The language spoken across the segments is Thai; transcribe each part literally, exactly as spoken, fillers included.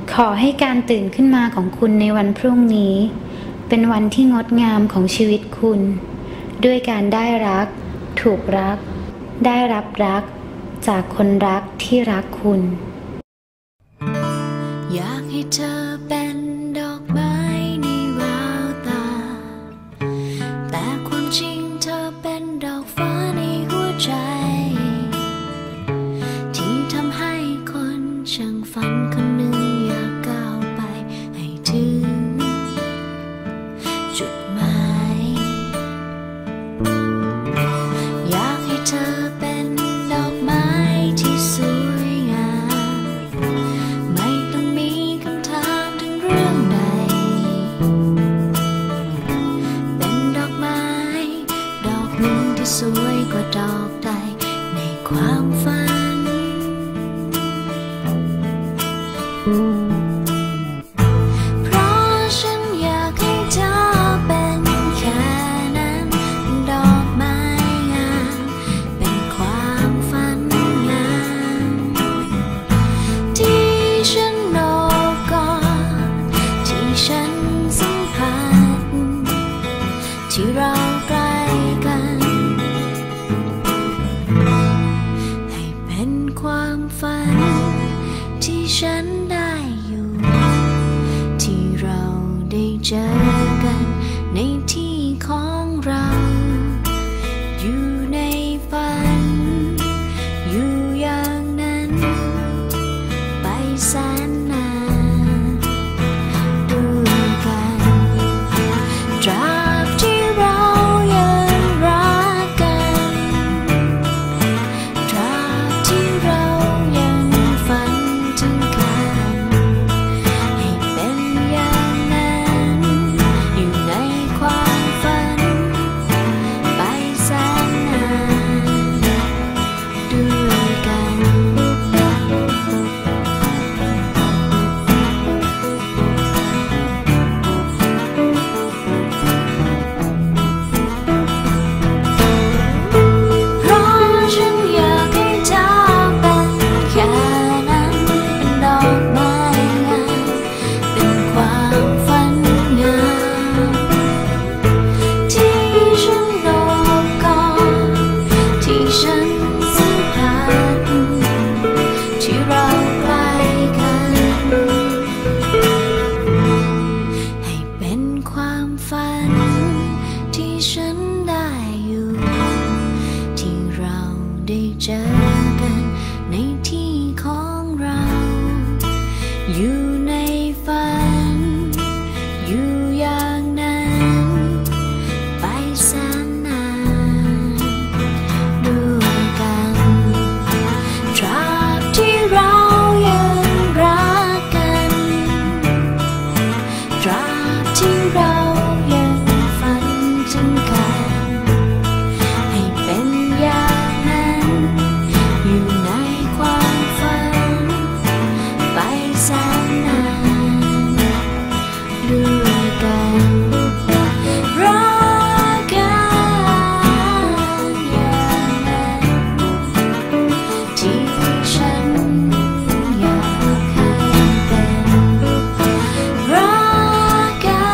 ขอให้การตื่นขึ้นมาของคุณในวันพรุ่งนี้เป็นวันที่งดงามของชีวิตคุณด้วยการได้รักถูกรักได้รับรักจากคนรักที่รักคุณอยากให้เธอเป็นดอกไม้ในแววตาแต่ความจริงเธอเป็นดอกฟ้าในหัวใจที่ทำให้คนช่างฝันคนหนึ่งอยากก้าวไปให้ถึงจุดหมายอยากให้เธอเป็นดอกไม้ที่สวยงามไม่ต้องมีคำถามถึงเรื่องใดเป็นดอกไม้ดอกหนึ่งที่สวยกว่าดอกใดในความฝันเพราะฉันอยากให้เธอเป็นแค่นั้นเป็นดอกไม้งามเป็นความฝันงามที่ฉันโอบกอดที่ฉันสัมผัสที่เราใกล้กันให้เป็นความฝันที่ฉันได้อยู่ที่เราได้เจอกันในที่ของเราอยู่ในฝันอยู่อย่างนั้นไปแสนนานด้วยกันตราบที่เรายังรักกันตราบที่เรายังฝันถึงกันให้เป็นอย่างนั้นอยู่ในความฝันไปแสนนานด้วยกันเพราะฉันอยากให้เธอเป็นแค่นั้นเป็นดอกไม้งามเป็นความฝันงามที่ฉันโอบกอดที่ฉันสัมผัสที่เราใกล้กันให้เป็นความฝันที่ฉันได้อยู่ที่เราได้เจอกันในที่ของเราอยู่ในฝันอยู่อย่างนั้นไปแสนนานด้วยกันตราบที่เรายังรักกันตราบที่เรายังฝันถึงกันให้เป็นอย่างนั้นอยู่ในความฝันไปแสนนานด้วยกันรักกันอย่างนั้นที่ฉันอยากให้เป็นรัก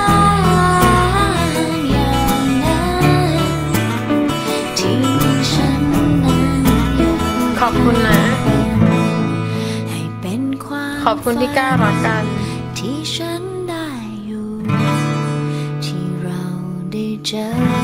กันอย่างนั้นที่ฉันนั้นอยากขอบคุณนะให้เป็นความขอบคุณที่กล้ารักกันที่ฉันได้อยู่ที่เราได้เจอ